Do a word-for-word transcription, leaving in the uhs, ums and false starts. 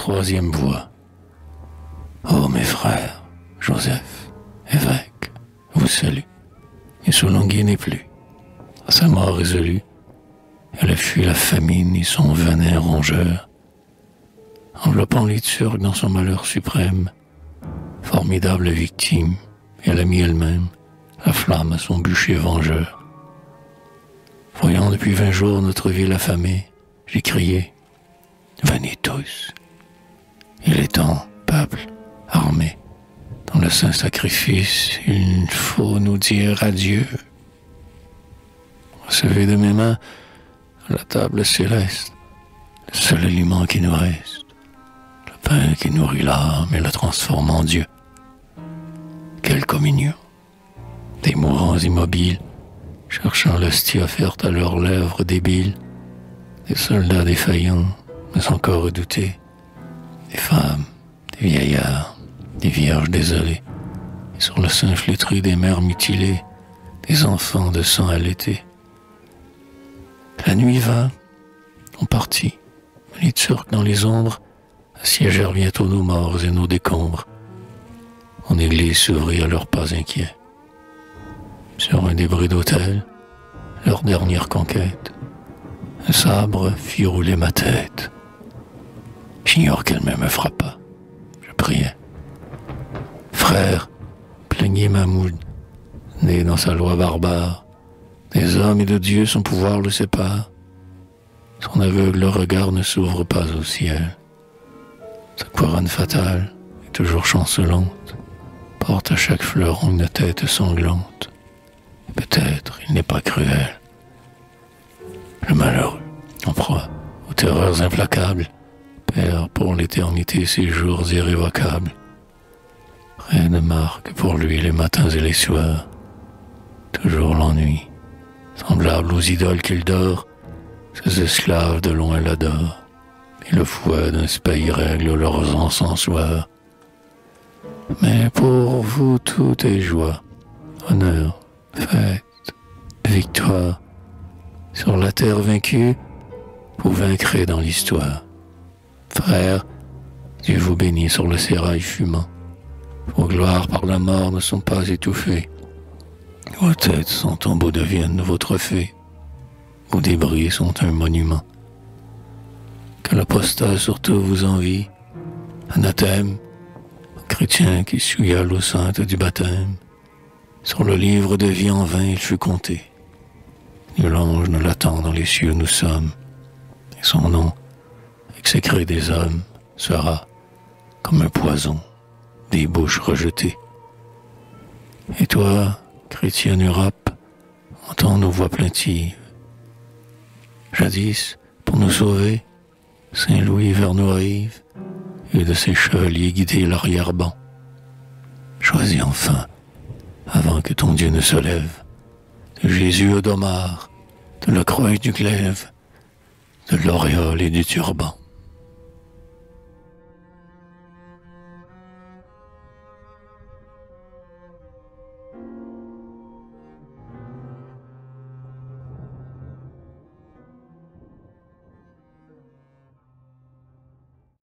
troisième voix. Ô mes frères, Joseph, évêque, vous salue, et Solongui n'est plus. À sa mort résolue, elle a fui la famine et son venin rongeur, enveloppant les Turcs dans son malheur suprême. Formidable victime, elle a mis elle-même la flamme à son bûcher vengeur. Voyant depuis vingt jours notre ville affamée, j'ai crié, venez tous. Il est temps, peuple, armé, dans le saint sacrifice, il faut nous dire adieu. Recevez de mes mains la table céleste, le seul aliment qui nous reste, le pain qui nourrit l'âme et la transforme en Dieu. Quelle communion! Des mourants immobiles, cherchant l'hostie offerte à leurs lèvres débiles, des soldats défaillants, mais encore redoutés, des femmes, des vieillards, des vierges désolées, et sur le sein flétri des mères mutilées, des enfants de sang allaités. La nuit vint, on partit, les Turcs dans les ombres assiégèrent bientôt nos morts et nos décombres. Mon église s'ouvrit à leurs pas inquiets. Sur un débris d'autel, leur dernière conquête, un sabre fit rouler ma tête. J'ignore quelle main me frappa. Je priais. Frère, plaignit Mahmoud, né dans sa loi barbare, des hommes et de Dieu son pouvoir le sépare. Son aveugle regard ne s'ouvre pas au ciel. Sa couronne fatale est toujours chancelante, porte à chaque fleuron une tête sanglante. Peut-être il n'est pas cruel. Le malheureux, en proie aux terreurs implacables, perd pour l'éternité ses jours irrévocables. Rien ne marque pour lui les matins et les soirs. Toujours l'ennui, semblable aux idoles qu'il dort, ses esclaves de loin l'adorent, et le fouet d'un spey règle leurs encensoirs. Mais pour vous tout est joie, honneur, fête, victoire. Sur la terre vaincue, vous vaincrez dans l'histoire. Frères, Dieu vous bénit sur le sérail fumant. Vos gloires par la mort ne sont pas étouffées. Vos têtes sans tombeaux deviennent vos trophées. Vos débris sont un monument. Que l'apostat surtout vous envie. Anathème, chrétien qui souilla l'eau sainte du baptême. Sur le livre de vie en vain il fut compté. Nul ange ne l'attend dans les cieux nous sommes. Et son nom, exécré des hommes, sera comme un poison des bouches rejetées. Et toi, chrétienne Europe, entends nos voix plaintives. Jadis, pour nous sauver, Saint Louis vers nos rives, et de ses chevaliers guider l'arrière-ban. Choisis enfin, avant que ton Dieu ne se lève, de Jésus au domard, de la croix et du glaive, de l'auréole et du turban.